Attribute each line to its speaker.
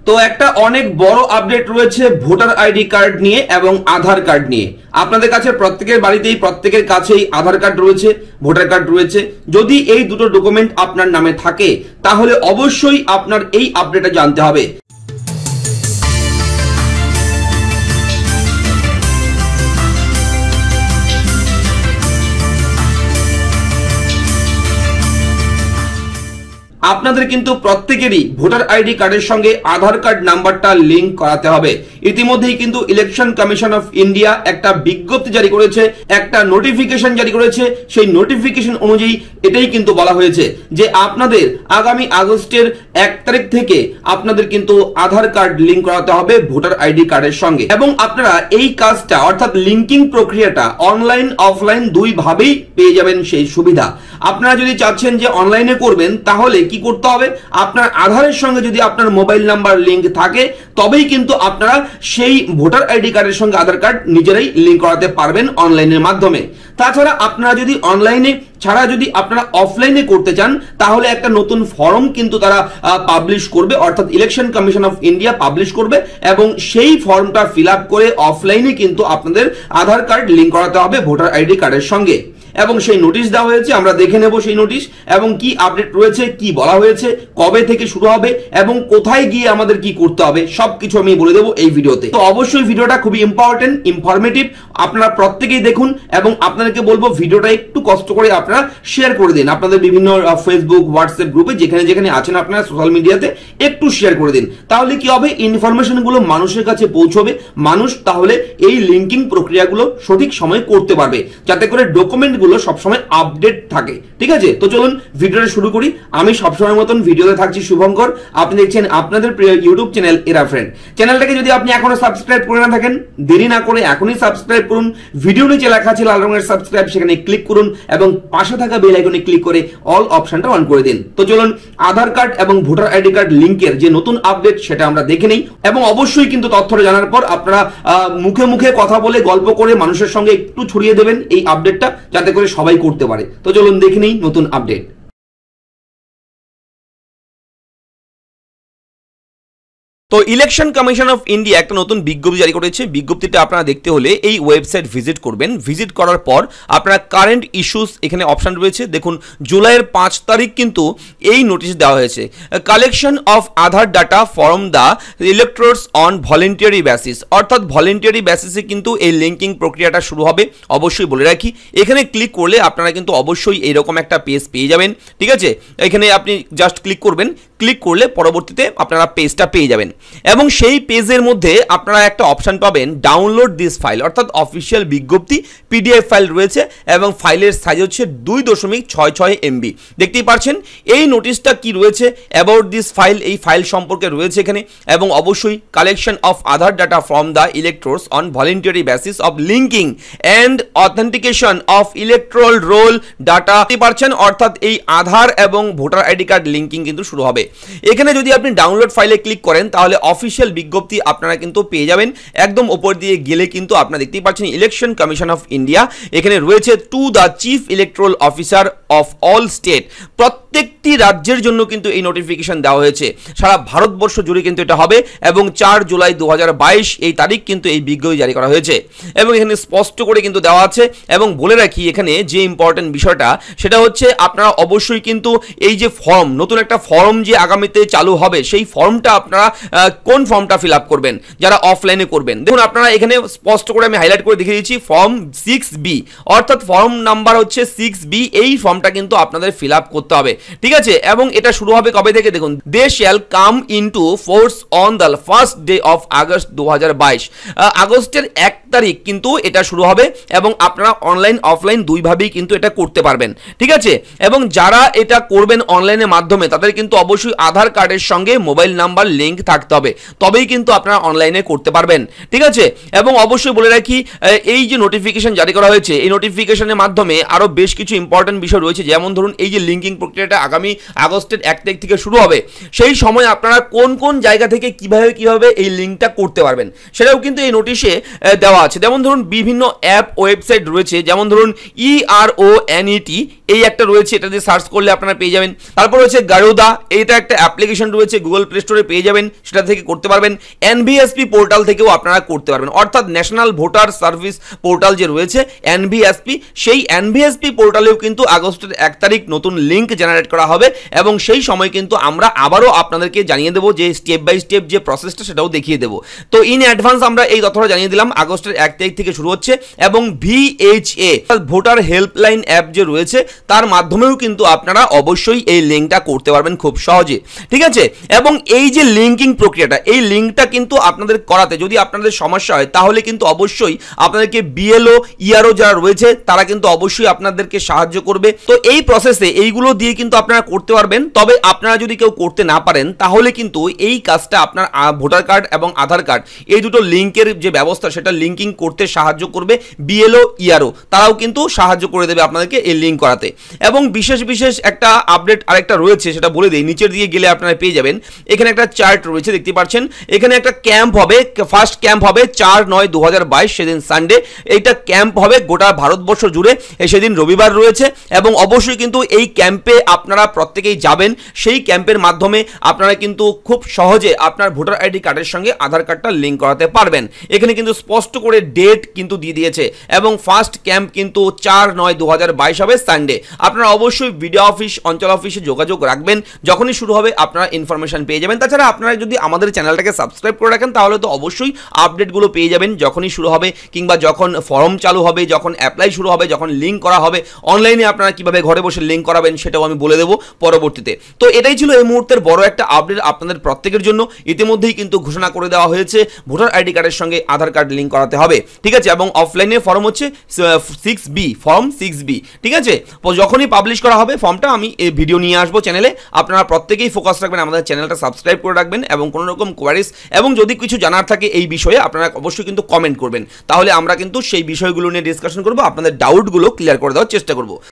Speaker 1: তো একটা অনেক বড় আপডেট রয়েছে ভোটার আইডি কার্ড নিয়ে এবং আধার কার্ড নিয়ে। আপনাদের কাছে প্রত্যেকের বাড়িতেই প্রত্যেকের কাছেই আধার কার্ড রয়েছে, ভোটার কার্ড রয়েছে। যদি এই দুটো ডকুমেন্ট আপনার নামে থাকে তাহলে অবশ্যই আপনার এই আপডেটটা জানতে হবে। আপনাদের কিন্তু প্রত্যেকেরই ভোটার আইডি কার্ডের সঙ্গে আধার কার্ড নাম্বারটা লিংক করাতে হবে। ইতিমধ্যেই কিন্তু ইলেকশন কমিশন অফ ইন্ডিয়া একটা বিজ্ঞপ্তি জারি করেছে, একটা নোটিফিকেশন জারি করেছে। সেই নোটিফিকেশন অনুযায়ী এটাই কিন্তু বলা হয়েছে যে আপনাদের আগামী আগস্টের 1 তারিখ থেকে আপনাদের কিন্তু আধার কার্ড লিংক করাতে হবে ভোটার আইডি কার্ডের সঙ্গে। এবং আপনারা এই কাজটা অর্থাৎ লিংকিং প্রক্রিয়াটা অনলাইন অফলাইন দুই ভাবেই পেয়ে যাবেন সেই সুবিধা। আপনারা যদি চাচ্ছেন যে অনলাইনে করবেন তাহলে কি করতে হবে, আপনার আধারের সঙ্গে যদি আপনার মোবাইল নাম্বার লিংক থাকে তবেই কিন্তু আপনারা সেই ভোটার আইডি কার্ডের সঙ্গে আধার কার্ড নিজেরাই লিংক করাতে পারবেন অনলাইনের মাধ্যমে। তাছাড়া আপনারা যদি অনলাইনে ছাড়া যদি আপনারা অফলাইনে করতে চান তাহলে একটা নতুন ফর্ম কিন্তু তারা পাবলিশ করবে, অর্থাৎ election commission of India publish করবে এবং সেই ফর্মটা ফিল আপ করে অফলাইনে কিন্তু আপনাদের আধার কার্ড লিংক করাতে হবে ভোটার আইডি কার্ডের সঙ্গে। এবং সেই নোটিশ দেওয়া হয়েছে, আমরা দেখে নেব সেই নোটিশ এবং কি আপডেট রয়েছে, কি বলা হয়েছে, কবে থেকে শুরু হবে এবং কোথায় গিয়ে আমাদের কি করতে হবে সবকিছু আমি বলে দেবো এই ভিডিওতে। তো অবশ্যই ভিডিওটা খুবই ইম্পর্টেন্ট, ইনফরমেটিভ, আপনারা প্রত্যেকেই দেখুন এবং আপনাদেরকে বলবো ভিডিওটা একটু কষ্ট করে আপনারা শেয়ার করে দিন আপনাদের বিভিন্ন ফেসবুক হোয়াটসঅ্যাপ গ্রুপে যেখানে যেখানে আছেন আপনারা সোশ্যাল মিডিয়াতে একটু শেয়ার করে দিন। তাহলে কি হবে, ইনফরমেশন গুলো মানুষের কাছে পৌঁছবে, মানুষ তাহলে এই লিংকিং প্রক্রিয়াগুলো সঠিক সময়ে করতে পারবে যাতে করে ডকুমেন্ট সবসময় আপডেট থাকে। ঠিক আছে, তো চলুন ভিডিওটা শুরু করি। আমি সবসময় মতন ভিডিওতে থাকছি শুভঙ্কর, আপনি দেখছেন আপনাদের প্রিয় ইউটিউব চ্যানেল এরা ফ্রেন্ড। চ্যানেলটাকে যদি আপনি এখনো সাবস্ক্রাইব করে না থাকেন দেরি না করে এখনই সাবস্ক্রাইব করুন। ভিডিও নিচে লেখা আছে লাল রঙের সাবস্ক্রাইব, সেখানে ক্লিক করুন এবং পাশে থাকা বেল আইকনে ক্লিক করে অল অপশনটা অন করে দিন। তো চলুন আধার কার্ড এবং ভোটার আইডি কার্ড লিংকের যে নতুন আপডেট সেটা আমরা দেখে নেই এবং অবশ্যই কিন্তু তথ্যটা জানার পর আপনারা মুখে মুখে কথা বলে গল্প করে মানুষের সঙ্গে একটু ছড়িয়ে দেবেন এই আপডেটটা যাতে করে সবাই করতে পারে। তো চলুন দেখে নেই নতুন আপডেট। তো ইলেকশন কমিশন অফ ইন্ডিয়া একটা নতুন বিজ্ঞপ্তি জারি করেছে। বিজ্ঞপ্তিটা আপনারা দেখতে হলে এই ওয়েবসাইট ভিজিট করবেন। ভিজিট করার পর আপনারা কারেন্ট ইস্যুস এখানে অপশন রয়েছে, দেখুন জুলাইয়ের 5 তারিখ কিন্তু এই নোটিশ দেওয়া হয়েছে। Collection of Aadhaar data from the electors on voluntary basis, অর্থাৎ ভলেন্টিয়ারি বেসিসে কিন্তু এই লিঙ্কিং প্রক্রিয়াটা শুরু হবে। অবশ্যই বলে রাখি এখানে ক্লিক করলে আপনারা কিন্তু অবশ্যই এইরকম একটা পেজ পেয়ে যাবেন। ঠিক আছে, এখানে আপনি জাস্ট ক্লিক করবেন, ক্লিক করলে পরবর্তীতে আপনারা পেজটা পেয়ে যাবেন এবং সেই পেজের মধ্যে আপনারা একটা অপশন পাবেন ডাউনলোড দিস ফাইল, অর্থাৎ অফিসিয়াল বিজ্ঞপ্তি পিডিএফ ফাইল রয়েছে এবং ফাইলের সাইজ হচ্ছে 2.66 MB। দেখতেই পাচ্ছেন এই নোটিশটা কি রয়েছে, অ্যাবাউট দিস ফাইল, এই ফাইল সম্পর্কে রয়েছে এখানে এবং অবশ্যই collection of Aadhaar data from the electors on voluntary basis of linking and authentication of electoral roll data. দেখতে পাচ্ছেন অর্থাৎ এই আধার এবং ভোটার আইডি কার্ড লিঙ্কিং কিন্তু শুরু হবে। এখানে যদি আপনি ডাউনলোড ফাইলে ক্লিক করেন তাহলে অফিসিয়াল বিজ্ঞপ্তি আপনারা কিন্তু পেয়ে যাবেন। একদম উপর দিয়ে গেলে কিন্তু আপনারা দেখতেই পাচ্ছেন ইলেকশন কমিশন অফ ইন্ডিয়া, এখানে রয়েছে to the chief electoral officer of all state. প্রত্যেকটি রাজ্যের জন্য কিন্তু এই নোটিফিকেশন দেওয়া হয়েছে, সারা ভারতবর্ষ জুড়ে কিন্তু এটা হবে এবং 4 জুলাই 2022 এই তারিখ কিন্তু এই বিজ্ঞপ্তি জারি করা হয়েছে এবং এখানে স্পষ্ট করে কিন্তু দেওয়া আছে। এবং বলে রাখি এখানে যে ইম্পর্টেন্ট বিষয়টা সেটা হচ্ছে আপনারা অবশ্যই কিন্তু এই যে ফর্ম, নতুন একটা ফর্ম যে আগামীতে চালু হবে সেই ফর্মটা আপনারা কোন ফর্মটা ফিল আপ করবেন যারা অফলাইনে করবেন। দেখুন আপনারা এখানে স্পষ্ট করে আমি হাইলাইট করে দেখিয়ে দিচ্ছি ফর্ম 6B, অর্থাৎ ফর্ম নাম্বার হচ্ছে 6B। এই ফর্মটা কিন্তু আপনাদের ফিল আপ করতে হবে। ঠিক আছে, এবং এটা শুরু হবে কবে থেকে, দেখুন they shall come into force on the first day of August 2022। আগস্টের 1 তারিখ কিন্তু এটা শুরু হবে এবং আপনারা অনলাইন অফলাইন দুইভাবেই কিন্তু এটা করতে পারবেন। ঠিক আছে, এবং যারা এটা করবেন অনলাইনের মাধ্যমে তাদের কিন্তু অবশ্যই আধার কার্ডের সঙ্গে মোবাইল নাম্বার লিংক থাকতে হবে, তবেই কিন্তু আপনারা অনলাইনে করতে পারবেন। ঠিক আছে, এবং অবশ্যই বলে রাখি এই যে নোটিফিকেশন জারি করা হয়েছে এই নোটিফিকেশনের মাধ্যমে আরো বেশ কিছু ইম্পর্টেন্ট বিষয় রয়েছে, যেমন ধরুন এই যে লিঙ্কিং প্রক্রিয়াটা আগামী আগস্টের 1 তারিখ থেকে শুরু হবে, সেই সময় আপনারা কোন কোন জায়গা থেকে কিভাবে এই লিঙ্কটা করতে পারবেন সেটাও কিন্তু এই নোটিশে দেওয়া আছে। যেমন ধরুন বিভিন্ন অ্যাপ ওয়েবসাইট রয়েছে, যেমন ধরুন ERONET এই একটা রয়েছে, এটা দিয়ে সার্চ করলে আপনারা পেয়ে যাবেন। তারপর রয়েছে গারুদা, এটা একটা অ্যাপ্লিকেশন রয়েছে, গুগল প্লে স্টোরে পেয়ে যাবেন, সেটা থেকে করতে পারবেন। এনভিএসপি পোর্টাল থেকেও আপনারা করতে পারবেন, অর্থাৎ ন্যাশনাল ভোটার সার্ভিস পোর্টাল যে রয়েছে এনভিএসপি, সেই এনভিএসপি পোর্টালেও কিন্তু আগস্টের 1 তারিখ নতুন লিঙ্ক জেনারেট করা হবে এবং সেই সময় কিন্তু আমরা আবারও আপনাদেরকে জানিয়ে দেবো যে স্টেপ বাই স্টেপ যে প্রসেসটা সেটাও দেখিয়ে দেবো। তো ইন অ্যাডভান্স আমরা এই তথ্যটা জানিয়ে দিলাম, আগস্টের 1 তারিখ থেকে শুরু হচ্ছে এবং ভিএইচএ ভোটার হেল্পলাইন অ্যাপ যে রয়েছে তার মাধ্যমেও কিন্তু আপনারা অবশ্যই এই লিঙ্কটা করতে পারবেন খুব সহজে, ঠিক আছে। এবং এই যে লিঙ্কিং প্রক্রিয়াটা, এই লিঙ্কটা কিন্তু আপনাদের করাতে যদি আপনাদের সমস্যা হয় তাহলে কিন্তু অবশ্যই আপনাদেরকে বিএলও ইআরও যারা রয়েছে তারা কিন্তু অবশ্যই আপনাদেরকে সাহায্য করবে। তো এই প্রসেসে এইগুলো দিয়ে কিন্তু আপনারা করতে পারবেন। তবে আপনারা যদি কেউ করতে না পারেন তাহলে কিন্তু এই কাজটা আপনার ভোটার কার্ড এবং আধার কার্ড এই দুটো লিঙ্কের যে ব্যবস্থা সেটা লিঙ্কিং করতে সাহায্য করবে বিএলও ইআরও, তারাও কিন্তু সাহায্য করে দেবে আপনাদেরকে এই লিঙ্ক করাতে। এবং বিশেষ একটা আপডেট আরেকটা রয়েছে, সেটা বলে দিই, নিচের দিকে গেলে আপনারা পেয়ে যাবেন, এখানে একটা চার্ট রয়েছে দেখতে পাচ্ছেন, এখানে একটা ক্যাম্প হবে, ফার্স্ট ক্যাম্প হবে 4/9/2022 সেদিন সানডে। এইটা ক্যাম্প হবে গোটা ভারতবর্ষ জুড়ে, সেদিন রবিবার রয়েছে এবং অবশ্যই কিন্তু এই ক্যাম্পে আপনারা প্রত্যেকেই যাবেন। সেই ক্যাম্পের মাধ্যমে আপনারা কিন্তু খুব সহজে আপনার ভোটার আইডি কার্ডের সঙ্গে আধার কার্ডটা লিঙ্ক করাতে পারবেন। এখানে কিন্তু স্পষ্ট করে ডেট কিন্তু দিয়ে দিয়েছে এবং ফার্স্ট ক্যাম্প কিন্তু 4/9/2022 হবে সানডে। আপনারা অবশ্যই ভিডিও অফিস, অঞ্চল অফিসে যোগাযোগ রাখবেন, যখনই শুরু হবে আপনারা ইনফরমেশন পেয়ে যাবেন। তাছাড়া আপনারা যদি আমাদের চ্যানেলটাকে সাবস্ক্রাইব করে রাখেন তাহলে তো অবশ্যই আপডেটগুলো পেয়ে যাবেন যখনই শুরু হবে, কিংবা যখন ফর্ম চালু হবে, যখন অ্যাপ্লাই শুরু হবে, যখন লিঙ্ক করা হবে, অনলাইনে আপনারা কিভাবে ঘরে বসে লিঙ্ক করাবেন সেটাও আমি বলে দেবো পরবর্তীতে। তো এটাই ছিল এই মুহূর্তের বড় একটা আপডেট আপনাদের প্রত্যেকের জন্য। ইতিমধ্যেই কিন্তু ঘোষণা করে দেওয়া হয়েছে ভোটার আইডি কার্ডের সঙ্গে আধার কার্ড লিঙ্ক করাতে হবে, ঠিক আছে। এবং অফলাইনে ফর্ম হচ্ছে 6B, ফর্ম 6B, ঠিক আছে। যখনই পাবলিশ করা হবে ফর্মটা আমি এই ভিডিও নিয়ে আসবো চ্যানেলে। আপনারা প্রত্যেকেই ফোকাস রাখবেন, আমাদের চ্যানেলটা সাবস্ক্রাইব করে রাখবেন এবং কোনো রকম কোয়ারিজ এবং যদি কিছু জানার থাকে এই বিষয়ে আপনারা অবশ্যই কিন্তু কমেন্ট করবেন, তাহলে আমরা কিন্তু সেই বিষয়গুলো নিয়ে ডিসকাশন করবো, আপনাদের ডাউটগুলো ক্লিয়ার করে দেওয়ার চেষ্টা করবো।